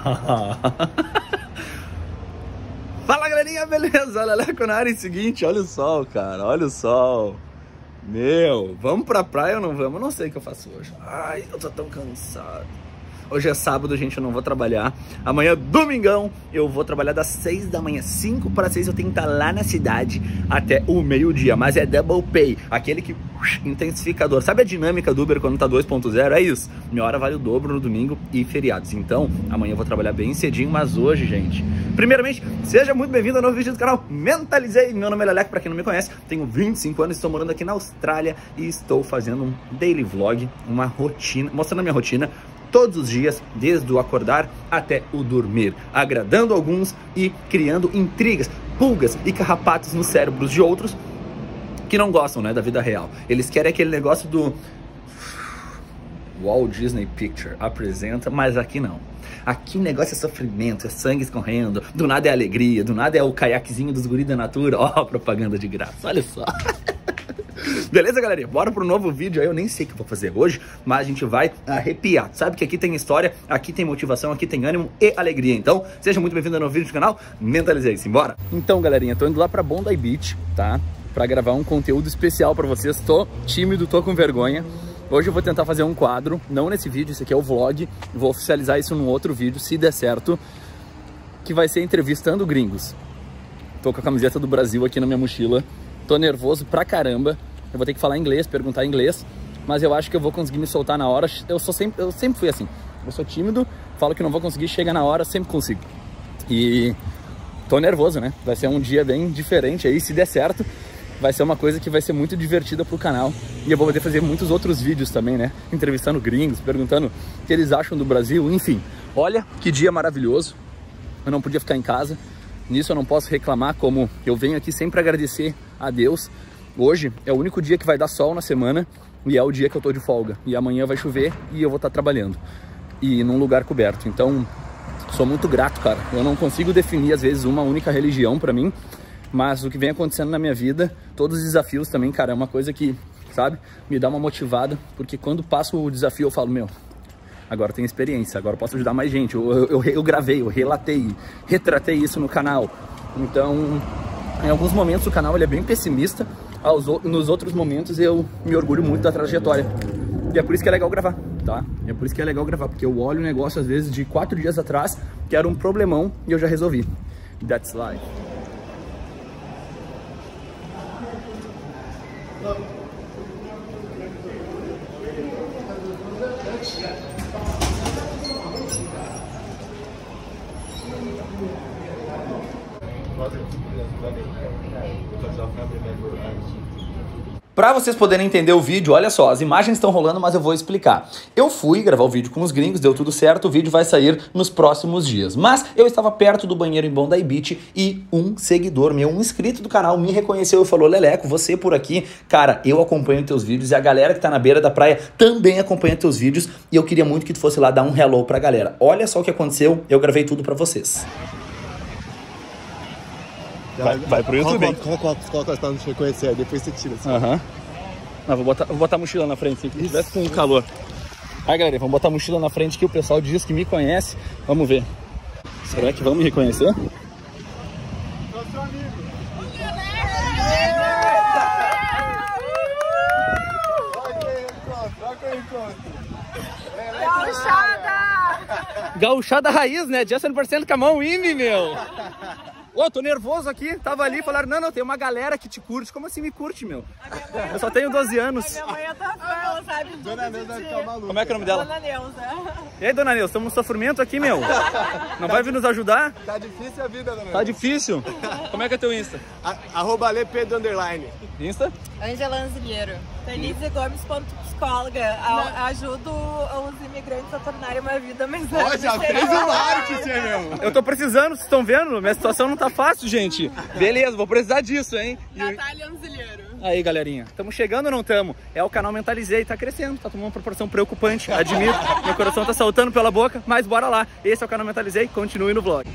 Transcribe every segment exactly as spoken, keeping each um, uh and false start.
Fala galerinha, beleza? Leleco na área. É o seguinte, olha o sol, cara, olha o sol. Meu, vamos pra praia ou não vamos? Eu não sei o que eu faço hoje. Ai, eu tô tão cansado. Hoje é sábado, gente, eu não vou trabalhar. Amanhã, domingão, eu vou trabalhar das seis da manhã, cinco para seis, eu tenho que estar lá na cidade até o meio-dia. Mas é double pay, aquele que intensificador. Sabe a dinâmica do Uber quando tá dois ponto zero? É isso. Minha hora vale o dobro no domingo e feriados. Então, amanhã eu vou trabalhar bem cedinho, mas hoje, gente... Primeiramente, seja muito bem-vindo ao novo vídeo do canal Mentalizei. Meu nome é Leleco, pra quem não me conhece, tenho vinte e cinco anos, estou morando aqui na Austrália e estou fazendo um daily vlog, uma rotina, mostrando a minha rotina todos os dias, desde o acordar até o dormir, agradando alguns e criando intrigas, pulgas e carrapatos nos cérebros de outros que não gostam, né, da vida real. Eles querem aquele negócio do Walt Disney Picture apresenta, mas aqui não. Aqui o negócio é sofrimento, é sangue escorrendo, do nada é alegria, do nada é o caiaquezinho dos guri da natura. Ó, oh, propaganda de graça, olha só. Beleza, galerinha? Bora pro novo vídeo aí. Eu nem sei o que eu vou fazer hoje, mas a gente vai arrepiar. Sabe que aqui tem história, aqui tem motivação, aqui tem ânimo e alegria. Então, seja muito bem-vindo ao novo vídeo do canal Mentalizei. Simbora? Então, galerinha, tô indo lá pra Bondi Beach, tá? Pra gravar um conteúdo especial pra vocês. Tô tímido, tô com vergonha. Hoje eu vou tentar fazer um quadro, não nesse vídeo, esse aqui é o vlog. Vou oficializar isso num outro vídeo, se der certo, que vai ser entrevistando gringos. Tô com a camiseta do Brasil aqui na minha mochila. Tô nervoso pra caramba. Eu vou ter que falar inglês, perguntar inglês, mas eu acho que eu vou conseguir me soltar na hora. Eu, sou sempre, eu sempre fui assim. Eu sou tímido, falo que não vou conseguir, chega na hora, sempre consigo. E tô nervoso, né? Vai ser um dia bem diferente aí, se der certo. Vai ser uma coisa que vai ser muito divertida pro canal. E eu vou poder fazer muitos outros vídeos também, né? Entrevistando gringos, perguntando o que eles acham do Brasil, enfim. Olha que dia maravilhoso. Eu não podia ficar em casa. Nisso eu não posso reclamar, como eu venho aqui sempre agradecer a Deus. Hoje é o único dia que vai dar sol na semana e é o dia que eu tô de folga. E amanhã vai chover e eu vou estar trabalhando. E num lugar coberto. Então, sou muito grato, cara. Eu não consigo definir, às vezes, uma única religião pra mim. Mas o que vem acontecendo na minha vida, todos os desafios também, cara, é uma coisa que, sabe, me dá uma motivada. Porque quando passo o desafio eu falo, meu, agora eu tenho experiência, agora eu posso ajudar mais gente. Eu, eu, eu, eu gravei, eu relatei, retratei isso no canal. Então, em alguns momentos o canal ele é bem pessimista. Aos, nos outros momentos eu me orgulho muito da trajetória. E é por isso que é legal gravar, tá? É por isso que é legal gravar, porque eu olho um negócio às vezes de quatro dias atrás, que era um problemão e eu já resolvi. That's life. Pra vocês poderem entender o vídeo, olha só, as imagens estão rolando, mas eu vou explicar. Eu fui gravar o vídeo com os gringos, deu tudo certo, o vídeo vai sair nos próximos dias. Mas eu estava perto do banheiro em Bondi Beach e um seguidor meu, um inscrito do canal, me reconheceu e falou, Leleco, você por aqui, cara, eu acompanho teus vídeos e a galera que tá na beira da praia também acompanha teus vídeos e eu queria muito que tu fosse lá dar um hello pra galera. Olha só o que aconteceu, eu gravei tudo pra vocês. Vai, vai pro YouTube, hein? Coloca o óculos, coloca pra não te reconhecer, depois você tira assim. Aham. Uhum. Não, vou botar, vou botar a mochila na frente, se tivesse com calor. Aí, galera, vamos botar a mochila na frente que o pessoal diz que me conhece. Vamos ver. Será que vão me reconhecer? Nosso amigo. Olha quem encontra. Gauchada! Gauchada raiz, né? Just cem por cento com a mão in, meu. Ô, tô nervoso aqui, tava ali, falaram, não, não, tem uma galera que te curte. Como assim me curte, meu? Eu só tenho doze anos. A minha mãe é tua fã, ela sabe tudo. Dona Neuza vai ficar maluca. Como é que é o nome dela? Dona Neuza. E aí, Dona Neuza, estamos no sofrimento aqui, meu. Não vai vir nos ajudar? Tá difícil a vida, Dona Neuza. Tá difícil? Como é que é teu Insta? A, arroba lepedro underline. Insta? Angela Anzilheiro. Denise Gomes, ponto psicóloga. A, ajudo os imigrantes a tornarem uma vida mais Ó, já fez o marketing, meu. Eu tô precisando, vocês estão vendo? Minha situação não tá fácil, gente. Beleza, vou precisar disso, hein? Natália Anzilheiro. Aí, galerinha, estamos chegando ou não estamos? É o canal Mentalizei, tá crescendo, tá tomando uma proporção preocupante, admito. Meu coração tá saltando pela boca, mas bora lá. Esse é o canal Mentalizei, continue no vlog.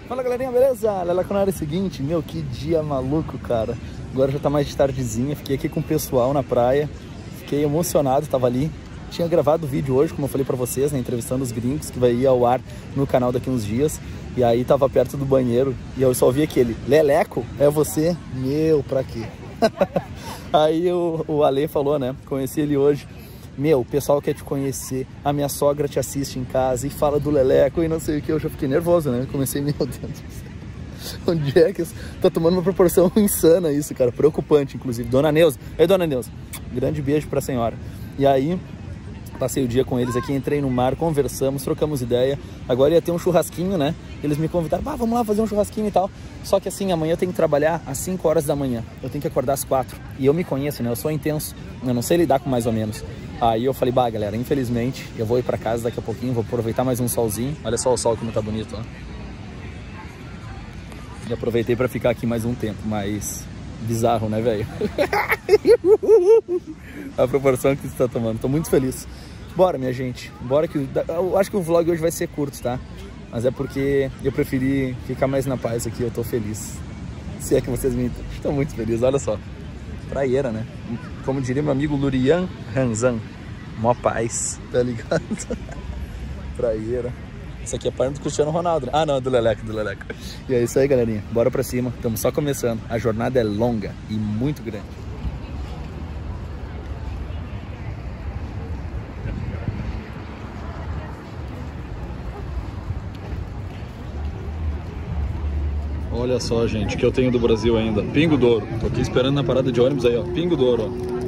Fala galerinha, beleza? Leleco na área. Seguinte, meu, que dia maluco, cara. Agora já tá mais de tardezinha, fiquei aqui com o pessoal na praia. Fiquei emocionado, tava ali. Tinha gravado o vídeo hoje, como eu falei pra vocês, né, entrevistando os gringos, que vai ir ao ar no canal daqui uns dias. E aí tava perto do banheiro e eu só ouvi aquele: Leleco, é você? Meu, pra quê? Aí o, o Ale falou, né, conheci ele hoje. Meu, o pessoal quer te conhecer, a minha sogra te assiste em casa e fala do Leleco e não sei o que. Eu já fiquei nervoso, né? Comecei, meu Deus do céu, onde é que isso tá tomando uma proporção insana isso, cara? Preocupante, inclusive. Dona Neuza, ei, Dona Neuza, grande beijo pra senhora. E aí, passei o dia com eles aqui, entrei no mar, conversamos, trocamos ideia. Agora ia ter um churrasquinho, né? Eles me convidaram, ah, vamos lá fazer um churrasquinho e tal. Só que assim, amanhã eu tenho que trabalhar às cinco horas da manhã. Eu tenho que acordar às quatro. E eu me conheço, né? Eu sou intenso, eu não sei lidar com mais ou menos. Aí eu falei, bah, galera, infelizmente, eu vou ir pra casa daqui a pouquinho, vou aproveitar mais um solzinho. Olha só o sol como tá bonito, ó. E aproveitei pra ficar aqui mais um tempo, mas bizarro, né, velho? A proporção que isso tá tomando. Tô muito feliz. Bora, minha gente. Bora que... Eu acho que o vlog hoje vai ser curto, tá? Mas é porque eu preferi ficar mais na paz aqui, eu tô feliz. Se é que vocês me... Estou muito feliz, olha só. Praieira, né? Como diria meu amigo Lurian Ranzan, mó paz, tá ligado? Praieira. Isso aqui é parte do Cristiano Ronaldo, né? Ah, não, do Leleco, do Leleco. E é isso aí, galerinha. Bora pra cima. Estamos só começando. A jornada é longa e muito grande. Olha só, gente, que eu tenho do Brasil ainda. Pingo Douro. Tô aqui esperando na parada de ônibus aí, ó. Pingo Douro, ó.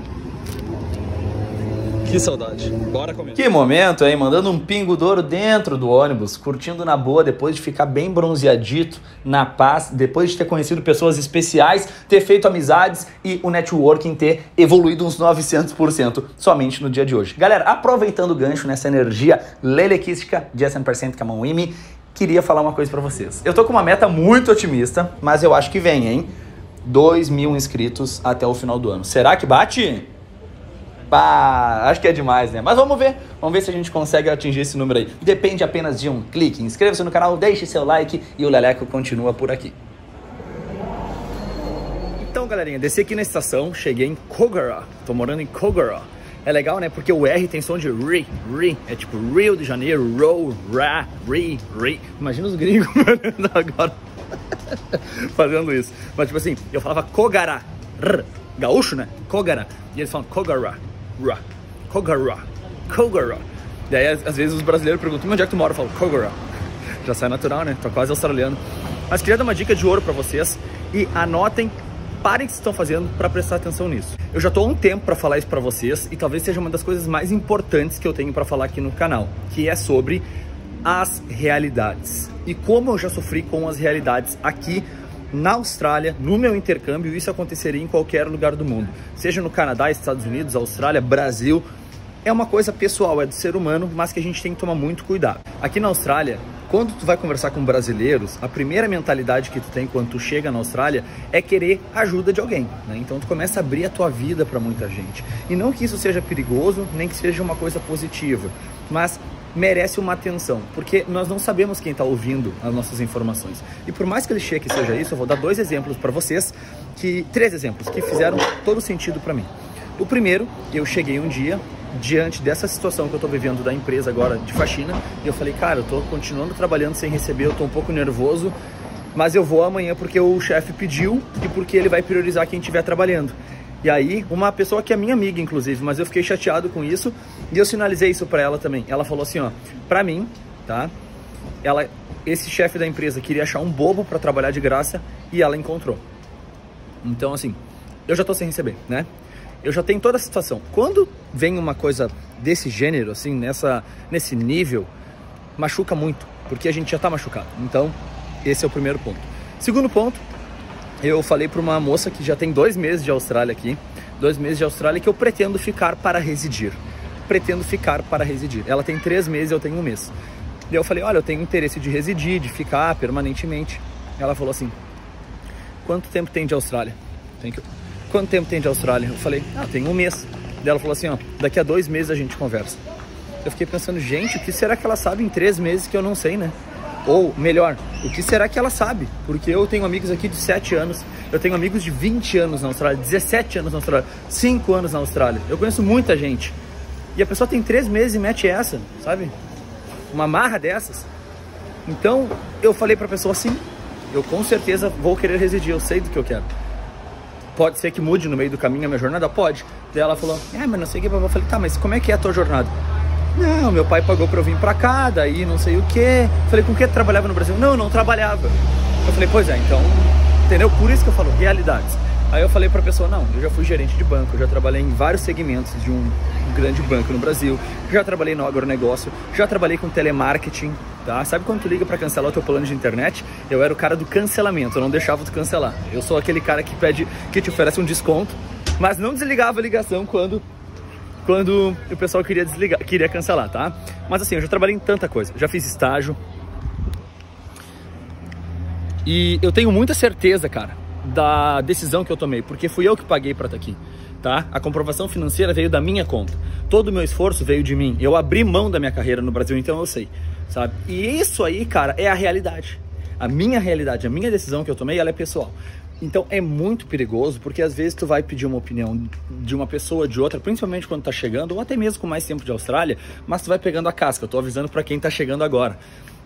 Que saudade. Bora comer. Que momento, hein? Mandando um Pingo Douro dentro do ônibus, curtindo na boa, depois de ficar bem bronzeadito, na paz, depois de ter conhecido pessoas especiais, ter feito amizades e o networking ter evoluído uns novecentos por cento somente no dia de hoje. Galera, aproveitando o gancho nessa energia lelequística de cem por cento Camauimi, queria falar uma coisa pra vocês. Eu tô com uma meta muito otimista, mas eu acho que vem, hein? dois mil inscritos até o final do ano. Será que bate? Pá, acho que é demais, né? Mas vamos ver. Vamos ver se a gente consegue atingir esse número aí. Depende apenas de um clique. Inscreva-se no canal, deixe seu like e o Leleco continua por aqui. Então, galerinha, desci aqui na estação, cheguei em Kogarah. Tô morando em Kogarah. É legal, né? Porque o R tem som de ri, ri. É tipo Rio de Janeiro, ro, ra, ri, ri. Imagina os gringos agora fazendo isso. Mas tipo assim, eu falava Kogarah, r, gaúcho, né? Kogarah. E eles falam Kogarah, ra, Kogarah, Kogarah. E aí, às vezes, os brasileiros perguntam, onde é que tu mora? Eu falo, Kogarah. Já sai natural, né? Tô quase australiano. Mas queria dar uma dica de ouro pra vocês e anotem. Parem o que vocês estão fazendo para prestar atenção nisso. Eu já estou há um tempo para falar isso para vocês e talvez seja uma das coisas mais importantes que eu tenho para falar aqui no canal, que é sobre as realidades. E como eu já sofri com as realidades aqui na Austrália, no meu intercâmbio, isso aconteceria em qualquer lugar do mundo. Seja no Canadá, Estados Unidos, Austrália, Brasil. É uma coisa pessoal, é do ser humano, mas que a gente tem que tomar muito cuidado. Aqui na Austrália, quando tu vai conversar com brasileiros, a primeira mentalidade que tu tem quando tu chega na Austrália é querer ajuda de alguém, né? Então tu começa a abrir a tua vida para muita gente. E não que isso seja perigoso, nem que seja uma coisa positiva, mas merece uma atenção, porque nós não sabemos quem está ouvindo as nossas informações. E por mais clichê que seja isso, eu vou dar dois exemplos para vocês, que três exemplos que fizeram todo sentido para mim. O primeiro, eu cheguei um dia diante dessa situação que eu tô vivendo da empresa agora de faxina, e eu falei, cara, eu tô continuando trabalhando sem receber, eu tô um pouco nervoso, mas eu vou amanhã porque o chefe pediu e porque ele vai priorizar quem estiver trabalhando. E aí, uma pessoa que é minha amiga, inclusive, mas eu fiquei chateado com isso, e eu sinalizei isso pra ela também. Ela falou assim, ó, pra mim, tá, ela, esse chefe da empresa queria achar um bobo pra trabalhar de graça, e ela encontrou. Então, assim, eu já tô sem receber, né? Eu já tenho toda a situação. Quando vem uma coisa desse gênero, assim, nessa, nesse nível, machuca muito, porque a gente já tá machucado. Então, esse é o primeiro ponto. Segundo ponto, eu falei para uma moça que já tem dois meses de Austrália aqui, dois meses de Austrália, que eu pretendo ficar para residir. Pretendo ficar para residir. Ela tem três meses, eu tenho um mês. E eu falei, olha, eu tenho interesse de residir, de ficar permanentemente. Ela falou assim, quanto tempo tem de Austrália? Tem que... Quanto tempo tem de Austrália? Eu falei, ah, tem um mês. Daí ela falou assim, ó, daqui a dois meses a gente conversa. Eu fiquei pensando, gente, o que será que ela sabe em três meses que eu não sei, né? Ou, melhor, o que será que ela sabe? Porque eu tenho amigos aqui de sete anos, eu tenho amigos de vinte anos na Austrália, dezessete anos na Austrália, cinco anos na Austrália. Eu conheço muita gente. E a pessoa tem três meses e mete essa, sabe? Uma marra dessas. Então, eu falei pra pessoa assim, eu com certeza vou querer residir, eu sei do que eu quero. Pode ser que mude no meio do caminho a minha jornada? Pode. Daí ela falou, ah, mas não sei o que. Eu falei, tá, mas como é que é a tua jornada? Não, meu pai pagou pra eu vir pra cá, daí não sei o que. Falei, com o que tu trabalhava no Brasil? Não, eu não trabalhava. Eu falei, pois é, então, entendeu? Por isso que eu falo, realidades. Aí eu falei pra pessoa, não, eu já fui gerente de banco, eu já trabalhei em vários segmentos de um grande banco no Brasil, já trabalhei no agronegócio, já trabalhei com telemarketing, tá? Sabe quando tu liga pra cancelar o teu plano de internet? Eu era o cara do cancelamento, eu não deixava tu cancelar. Eu sou aquele cara que pede, que te oferece um desconto, mas não desligava a ligação quando... quando o pessoal queria desligar, queria cancelar, tá? Mas assim, eu já trabalhei em tanta coisa, já fiz estágio. E eu tenho muita certeza, cara, da decisão que eu tomei, porque fui eu que paguei pra estar aqui, tá? A comprovação financeira veio da minha conta. Todo o meu esforço veio de mim. Eu abri mão da minha carreira no Brasil, então eu sei, sabe? E isso aí, cara, é a realidade. A minha realidade, a minha decisão que eu tomei, ela é pessoal. Então é muito perigoso, porque às vezes tu vai pedir uma opinião de uma pessoa, de outra, principalmente quando tá chegando, ou até mesmo com mais tempo de Austrália, mas tu vai pegando a casca. Eu tô avisando pra quem tá chegando agora.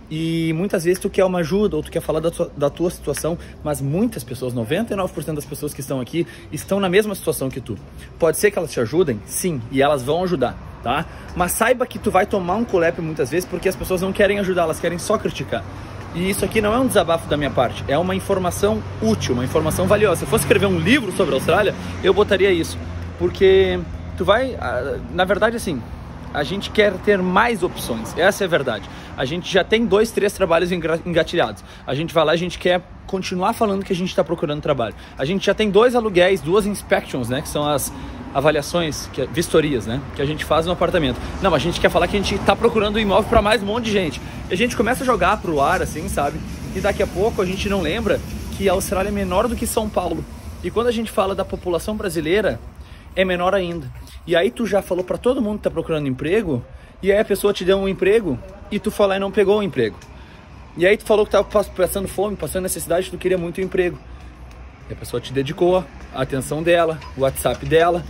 E muitas vezes tu quer uma ajuda, ou tu quer falar da tua, da tua situação, mas muitas pessoas, noventa e nove por cento das pessoas que estão aqui, estão na mesma situação que tu. Pode ser que elas te ajudem? Sim, e elas vão ajudar, tá? Mas saiba que tu vai tomar um culepe muitas vezes, porque as pessoas não querem ajudar, elas querem só criticar. E isso aqui não é um desabafo da minha parte, é uma informação útil, uma informação valiosa. Se eu fosse escrever um livro sobre a Austrália, eu botaria isso. Porque tu vai, na verdade assim, a gente quer ter mais opções, essa é a verdade. A gente já tem dois, três trabalhos engatilhados. A gente vai lá e a gente quer continuar falando que a gente está procurando trabalho. A gente já tem dois aluguéis, duas inspections, né, que são as avaliações, que, vistorias, né, que a gente faz no apartamento. Não, a gente quer falar que a gente está procurando um imóvel para mais um monte de gente. E a gente começa a jogar pro ar, assim, sabe? E daqui a pouco a gente não lembra que a Austrália é menor do que São Paulo. E quando a gente fala da população brasileira, é menor ainda. E aí tu já falou para todo mundo que tá procurando emprego, e aí a pessoa te deu um emprego, e tu foi lá e não pegou o emprego. E aí tu falou que tava passando fome, passando necessidade, tu queria muito emprego. E a pessoa te dedicou a atenção dela, o WhatsApp dela,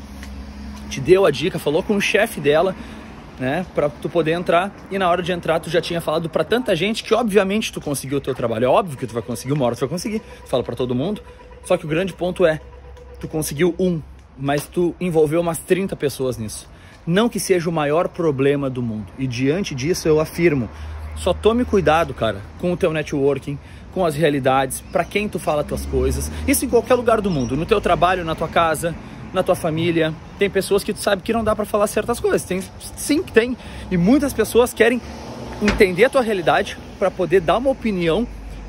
te deu a dica, falou com o chefe dela, né, pra tu poder entrar, e na hora de entrar tu já tinha falado pra tanta gente que obviamente tu conseguiu o teu trabalho. É óbvio que tu vai conseguir, uma hora tu vai conseguir, tu fala pra todo mundo, só que o grande ponto é, tu conseguiu um, mas tu envolveu umas trinta pessoas nisso. Não que seja o maior problema do mundo, e diante disso eu afirmo, só tome cuidado, cara, com o teu networking, com as realidades, pra quem tu fala tuas coisas, isso em qualquer lugar do mundo, no teu trabalho, na tua casa, na tua família. Tem pessoas que tu sabe que não dá pra falar certas coisas, tem, sim que tem, e muitas pessoas querem entender a tua realidade pra poder dar uma opinião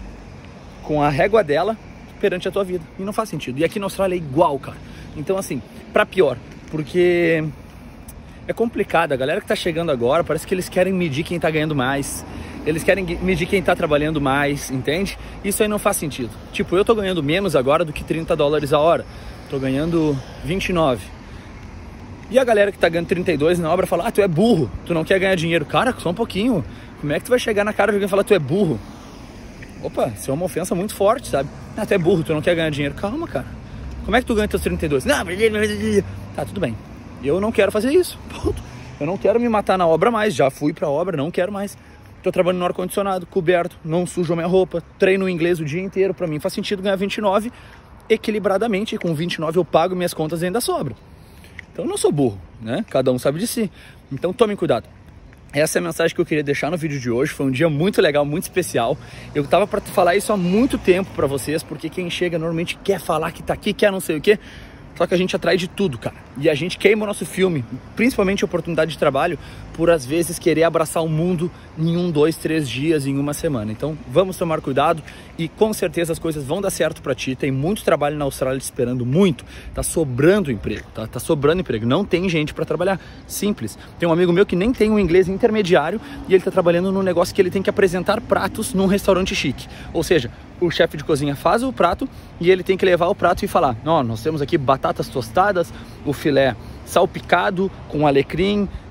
com a régua dela perante a tua vida, e não faz sentido. E aqui na Austrália é igual, cara. Então assim, pra pior, porque é complicado, a galera que tá chegando agora, parece que eles querem medir quem tá ganhando mais, eles querem medir quem tá trabalhando mais, entende? Isso aí não faz sentido. Tipo, eu tô ganhando menos agora do que trinta dólares a hora, tô ganhando vinte e nove. E a galera que tá ganhando trinta e dois na obra fala, ah, tu é burro, tu não quer ganhar dinheiro. Cara, só um pouquinho, como é que tu vai chegar na cara de alguém e falar, tu é burro? Opa, isso é uma ofensa muito forte, sabe? Ah, tu é burro, tu não quer ganhar dinheiro. Calma, cara. Como é que tu ganha teus trinta e dois? Não, tá, tudo bem. Eu não quero fazer isso. Ponto. Eu não quero me matar na obra mais. Já fui pra obra, não quero mais. Tô trabalhando no ar-condicionado, coberto, não sujo a minha roupa, treino inglês o dia inteiro. Pra mim faz sentido ganhar vinte e nove equilibradamente. E com vinte e nove eu pago minhas contas e ainda sobra. Então eu não sou burro, né? Cada um sabe de si. Então tomem cuidado. Essa é a mensagem que eu queria deixar no vídeo de hoje. Foi um dia muito legal, muito especial. Eu tava para falar isso há muito tempo para vocês, porque quem chega normalmente quer falar que tá aqui, quer não sei o quê. Só que a gente atrai de tudo, cara. E a gente queima o nosso filme, principalmente a oportunidade de trabalho, por às vezes querer abraçar o mundo em um, dois, três dias, em uma semana. Então vamos tomar cuidado e com certeza as coisas vão dar certo pra ti. Tem muito trabalho na Austrália te esperando, muito. Tá sobrando emprego, tá? Tá sobrando emprego. Não tem gente pra trabalhar. Simples. Tem um amigo meu que nem tem um inglês intermediário e ele tá trabalhando num negócio que ele tem que apresentar pratos num restaurante chique. Ou seja, o chefe de cozinha faz o prato e ele tem que levar o prato e falar, ó, oh, nós temos aqui batatas tostadas, o filé salpicado com alecrim,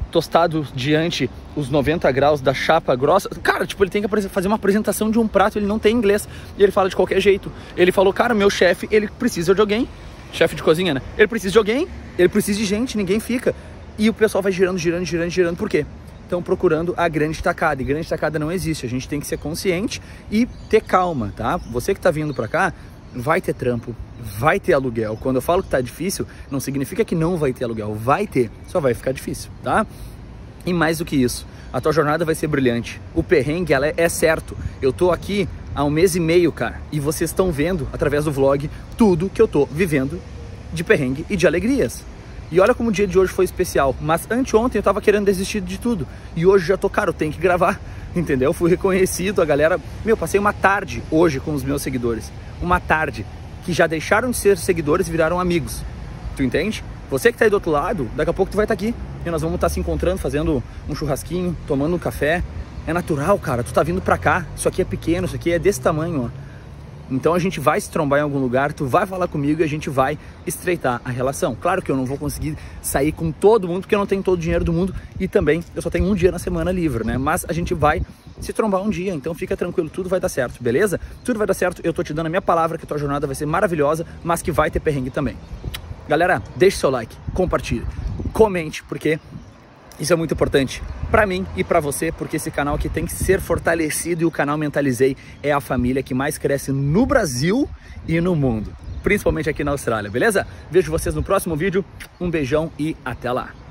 tostado diante os noventa graus da chapa grossa. Cara, tipo, ele tem que fazer uma apresentação de um prato, ele não tem inglês. E ele fala de qualquer jeito. Ele falou, cara, meu chefe, ele precisa de alguém. Chefe de cozinha, né? Ele precisa de alguém, ele precisa de gente, ninguém fica. E o pessoal vai girando, girando, girando, girando. Por quê? Estão procurando a grande tacada. E grande tacada não existe. A gente tem que ser consciente e ter calma, tá? Você que tá vindo pra cá, vai ter trampo, vai ter aluguel. Quando eu falo que tá difícil, não significa que não vai ter aluguel. Vai ter, só vai ficar difícil, tá? E mais do que isso, a tua jornada vai ser brilhante. O perrengue, ela é, é certo. Eu tô aqui há um mês e meio, cara, e vocês estão vendo, através do vlog, tudo que eu tô vivendo de perrengue e de alegrias. E olha como o dia de hoje foi especial. Mas anteontem eu tava querendo desistir de tudo. E hoje já tô, cara, eu tenho que gravar, entendeu? Fui reconhecido, a galera... Meu, passei uma tarde hoje com os meus seguidores. Uma tarde que já deixaram de ser seguidores e viraram amigos. Tu entende? Você que tá aí do outro lado, daqui a pouco tu vai estar aqui. E nós vamos estar se encontrando, fazendo um churrasquinho, tomando um café. É natural, cara. Tu tá vindo pra cá. Isso aqui é pequeno, isso aqui é desse tamanho, ó. Então a gente vai se trombar em algum lugar, tu vai falar comigo e a gente vai estreitar a relação. Claro que eu não vou conseguir sair com todo mundo, porque eu não tenho todo o dinheiro do mundo e também eu só tenho um dia na semana livre, né? Mas a gente vai se trombar um dia, então fica tranquilo, tudo vai dar certo, beleza? Tudo vai dar certo, eu tô te dando a minha palavra que a tua jornada vai ser maravilhosa, mas que vai ter perrengue também. Galera, deixe seu like, compartilhe, comente, porque... isso é muito importante para mim e para você, porque esse canal aqui tem que ser fortalecido e o canal Mentalizei é a família que mais cresce no Brasil e no mundo, principalmente aqui na Austrália, beleza? Vejo vocês no próximo vídeo, um beijão e até lá!